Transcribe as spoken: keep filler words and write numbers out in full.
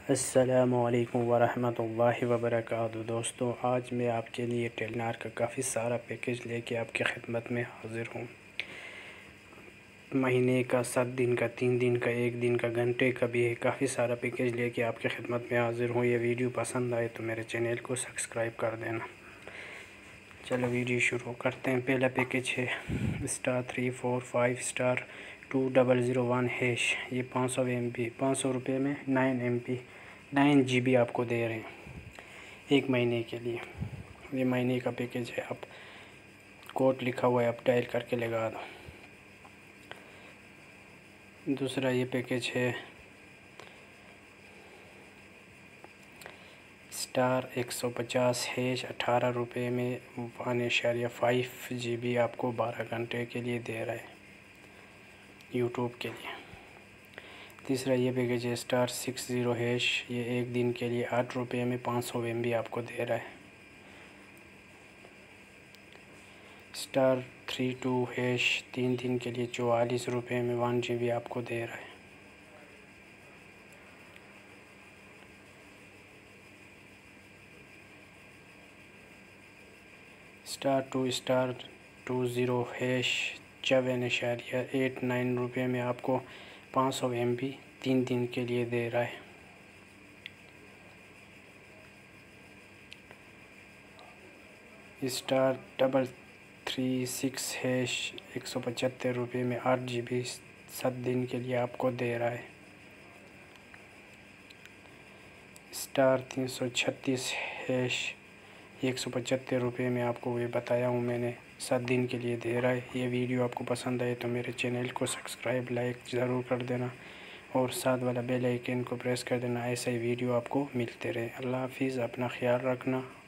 अस्सलामुअलैकुम वरहमतुल्लाहि वबरकातुहू। दोस्तों, आज मैं आपके लिए टेलीनॉर का काफ़ी सारा पैकेज लेके आपकी खिदमत में हाज़िर हूँ। महीने का, सात दिन का, तीन दिन का, एक दिन का, घंटे का भी है। काफ़ी सारा पैकेज लेके आपकी खिदमत में हाज़िर हूँ। ये वीडियो पसंद आए तो मेरे चैनल को सब्सक्राइब कर देना। चलो वीडियो शुरू करते हैं। पहला पैकेज है star three four five star two double zero one hash. ये पाँच सौ एम पी पाँच सौ रुपये में nine M P nine G B आपको दे रहे हैं एक महीने के लिए। ये महीने का पैकेज है। आप कोड लिखा हुआ है, आप डायल करके लगा दो। दूसरा ये पैकेज है स्टार एक सौ पचास हैश अठारह रुपये में वन इशारिया फाइव जी बी आपको बारह घंटे के लिए दे रहा है यूट्यूब के लिए। तीसरा ये पैकेज है स्टार सिक्स ज़ीरो हैश। ये एक दिन के लिए आठ रुपये में पाँच सौ एम बी आपको दे रहा है। स्टार थ्री टू हैश तीन दिन के लिए चौवालीस रुपये में वन जी बी आपको दे रहा है। Star two star two zero hash चौवन इशारिया एट नाइन रुपये में आपको पाँच सौ एम बी तीन दिन के लिए दे रहा है। Star double three six hash एक सौ पचहत्तर रुपये में आठ जी बी सात दिन के लिए आपको दे रहा है। स्टार तीन सौ छत्तीस हैश एक सौ पचहत्तर रुपये में आपको ये बताया हूँ मैंने, सात दिन के लिए दे रहा है। ये वीडियो आपको पसंद आए तो मेरे चैनल को सब्सक्राइब लाइक ज़रूर कर देना और साथ वाला बेल आइकन को प्रेस कर देना। ऐसा ही वीडियो आपको मिलते रहे। अल्लाह हाफिज़, अपना ख्याल रखना।